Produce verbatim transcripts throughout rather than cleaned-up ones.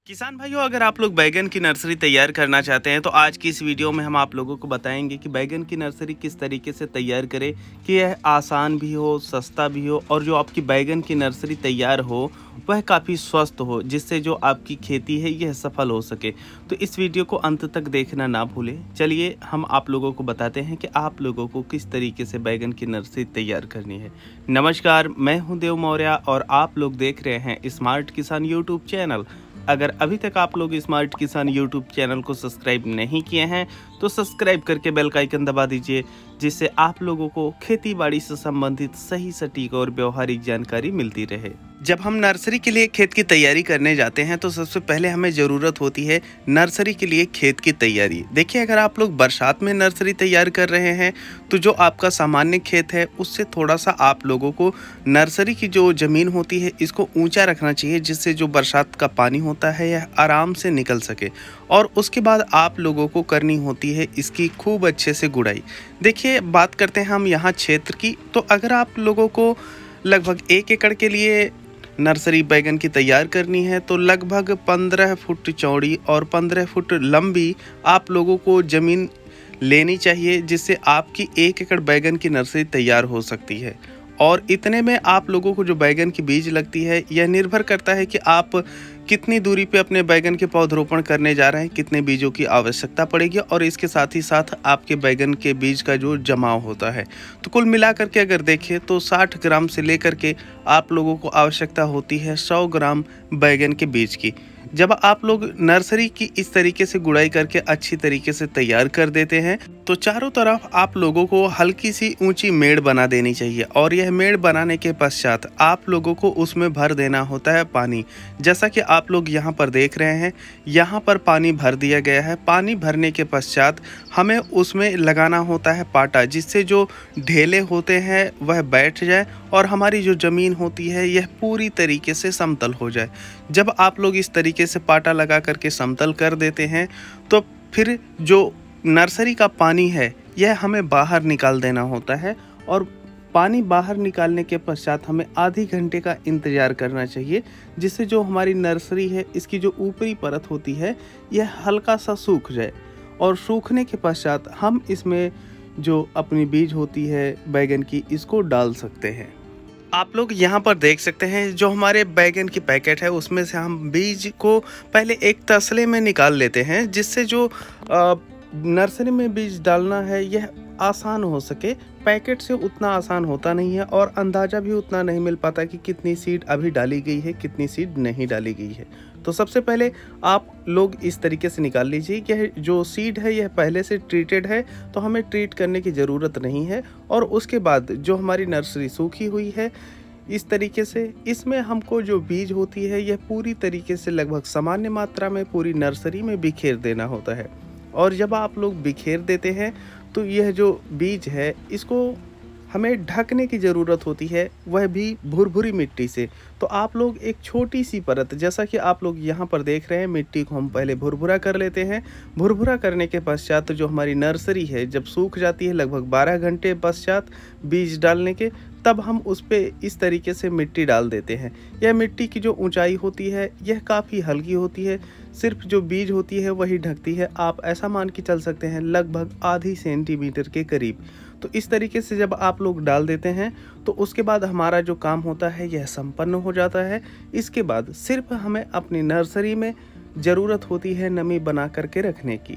किसान भाइयों, अगर आप लोग बैगन की नर्सरी तैयार करना चाहते हैं तो आज की इस वीडियो में हम आप लोगों को बताएंगे कि बैगन की नर्सरी किस तरीके से तैयार करें कि यह आसान भी हो, सस्ता भी हो और जो आपकी बैगन की नर्सरी तैयार हो वह काफ़ी स्वस्थ हो, जिससे जो आपकी खेती है यह सफल हो सके। तो इस वीडियो को अंत तक देखना ना भूलें। चलिए हम आप लोगों को बताते हैं कि आप लोगों को किस तरीके से बैगन की नर्सरी तैयार करनी है। नमस्कार, मैं हूं देव मौर्य और आप लोग देख रहे हैं स्मार्ट किसान यूट्यूब चैनल। अगर अभी तक आप लोग स्मार्ट किसान यूट्यूब चैनल को सब्सक्राइब नहीं किए हैं तो सब्सक्राइब करके बेल का आइकन दबा दीजिए, जिससे आप लोगों को खेती बाड़ी से संबंधित सही सटीक और व्यवहारिक जानकारी मिलती रहे। जब हम नर्सरी के लिए खेत की तैयारी करने जाते हैं तो सबसे पहले हमें ज़रूरत होती है नर्सरी के लिए खेत की तैयारी। देखिए, अगर आप लोग बरसात में नर्सरी तैयार कर रहे हैं तो जो आपका सामान्य खेत है उससे थोड़ा सा आप लोगों को नर्सरी की जो ज़मीन होती है इसको ऊंचा रखना चाहिए, जिससे जो बरसात का पानी होता है यह आराम से निकल सके। और उसके बाद आप लोगों को करनी होती है इसकी खूब अच्छे से गुड़ाई। देखिए, बात करते हैं हम यहाँ क्षेत्र की, तो अगर आप लोगों को लगभग एक एकड़ के लिए नर्सरी बैगन की तैयार करनी है तो लगभग पंद्रह फुट चौड़ी और पंद्रह फुट लंबी आप लोगों को ज़मीन लेनी चाहिए, जिससे आपकी एक एकड़ बैगन की नर्सरी तैयार हो सकती है। और इतने में आप लोगों को जो बैगन की बीज लगती है यह निर्भर करता है कि आप कितनी दूरी पे अपने बैगन के पौधरोपण करने जा रहे हैं, कितने बीजों की आवश्यकता पड़ेगी और इसके साथ ही साथ आपके बैगन के बीज का जो जमाव होता है। तो कुल मिलाकर के अगर देखें तो साठ ग्राम से लेकर के आप लोगों को आवश्यकता होती है सौ ग्राम बैगन के बीज की। जब आप लोग नर्सरी की इस तरीके से गुड़ाई करके अच्छी तरीके से तैयार कर देते हैं तो चारों तरफ आप लोगों को हल्की सी ऊंची मेड़ बना देनी चाहिए। और यह मेड़ बनाने के पश्चात आप लोगों को उसमें भर देना होता है पानी। जैसा कि आप लोग यहाँ पर देख रहे हैं, यहाँ पर पानी भर दिया गया है। पानी भरने के पश्चात हमें उसमें लगाना होता है पाटा, जिससे जो ढेले होते हैं वह बैठ जाए और हमारी जो ज़मीन होती है यह पूरी तरीके से समतल हो जाए। जब आप लोग इस तरीके से पाटा लगा करके समतल कर देते हैं तो फिर जो नर्सरी का पानी है यह हमें बाहर निकाल देना होता है। और पानी बाहर निकालने के पश्चात हमें आधी घंटे का इंतज़ार करना चाहिए, जिससे जो हमारी नर्सरी है इसकी जो ऊपरी परत होती है यह हल्का सा सूख जाए। और सूखने के पश्चात हम इसमें जो अपनी बीज होती है बैगन की इसको डाल सकते हैं। आप लोग यहाँ पर देख सकते हैं जो हमारे बैगन की पैकेट है उसमें से हम बीज को पहले एक तसले में निकाल लेते हैं, जिससे जो आ, नर्सरी में बीज डालना है यह आसान हो सके। पैकेट से उतना आसान होता नहीं है और अंदाज़ा भी उतना नहीं मिल पाता कि कितनी सीड अभी डाली गई है, कितनी सीड नहीं डाली गई है। तो सबसे पहले आप लोग इस तरीके से निकाल लीजिए कि जो सीड है यह पहले से ट्रीटेड है, तो हमें ट्रीट करने की ज़रूरत नहीं है। और उसके बाद जो हमारी नर्सरी सूखी हुई है इस तरीके से, इसमें हमको जो बीज होती है यह पूरी तरीके से लगभग सामान्य मात्रा में पूरी नर्सरी में बिखेर देना होता है। और जब आप लोग बिखेर देते हैं तो यह जो बीज है इसको हमें ढकने की ज़रूरत होती है, वह भी भुरभुरी मिट्टी से। तो आप लोग एक छोटी सी परत, जैसा कि आप लोग यहाँ पर देख रहे हैं, मिट्टी को हम पहले भुरभुरा कर लेते हैं। भुरभुरा करने के पश्चात जो हमारी नर्सरी है जब सूख जाती है लगभग बारह घंटे पश्चात बीज डालने के, तब हम उस पर इस तरीके से मिट्टी डाल देते हैं। यह मिट्टी की जो ऊंचाई होती है यह काफ़ी हल्की होती है, सिर्फ जो बीज होती है वही ढकती है। आप ऐसा मान के चल सकते हैं लगभग आधी सेंटीमीटर के करीब। तो इस तरीके से जब आप लोग डाल देते हैं तो उसके बाद हमारा जो काम होता है यह संपन्न हो जाता है। इसके बाद सिर्फ हमें अपनी नर्सरी में ज़रूरत होती है नमी बना करके रखने की।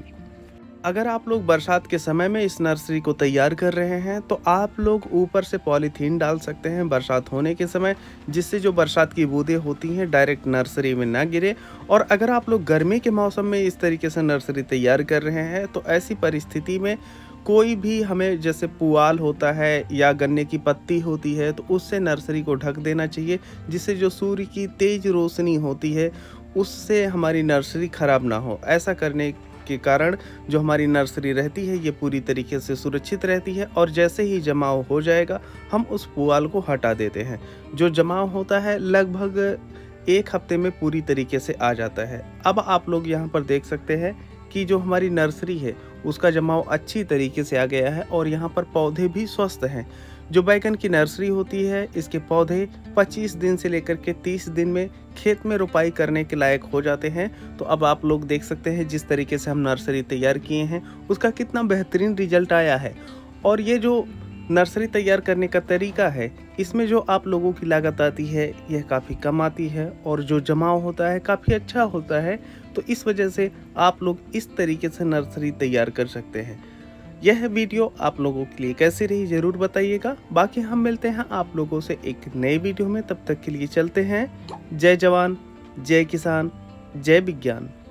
अगर आप लोग बरसात के समय में इस नर्सरी को तैयार कर रहे हैं तो आप लोग ऊपर से पॉलीथीन डाल सकते हैं बरसात होने के समय, जिससे जो बरसात की बूंदें होती हैं डायरेक्ट नर्सरी में ना गिरे। और अगर आप लोग गर्मी के मौसम में इस तरीके से नर्सरी तैयार कर रहे हैं तो ऐसी परिस्थिति में कोई भी हमें, जैसे पुआल होता है या गन्ने की पत्ती होती है, तो उससे नर्सरी को ढक देना चाहिए, जिससे जो सूर्य की तेज़ रोशनी होती है उससे हमारी नर्सरी ख़राब ना हो। ऐसा करने के कारण जो हमारी नर्सरी रहती है ये पूरी तरीके से सुरक्षित रहती है। और जैसे ही जमाव हो जाएगा हम उस पुआल को हटा देते हैं। जो जमाव होता है लगभग एक हफ्ते में पूरी तरीके से आ जाता है। अब आप लोग यहाँ पर देख सकते हैं कि जो हमारी नर्सरी है उसका जमाव अच्छी तरीके से आ गया है और यहाँ पर पौधे भी स्वस्थ हैं। जो बैगन की नर्सरी होती है, इसके पौधे पच्चीस दिन से लेकर के तीस दिन में खेत में रोपाई करने के लायक हो जाते हैं। तो अब आप लोग देख सकते हैं जिस तरीके से हम नर्सरी तैयार किए हैं उसका कितना बेहतरीन रिजल्ट आया है। और ये जो नर्सरी तैयार करने का तरीका है, इसमें जो आप लोगों की लागत आती है यह काफ़ी कम आती है और जो जमाव होता है काफ़ी अच्छा होता है। तो इस वजह से आप लोग इस तरीके से नर्सरी तैयार कर सकते हैं। यह वीडियो आप लोगों के लिए कैसी रही ज़रूर बताइएगा। बाकी हम मिलते हैं आप लोगों से एक नए वीडियो में, तब तक के लिए चलते हैं। जय जवान, जय किसान, जय विज्ञान।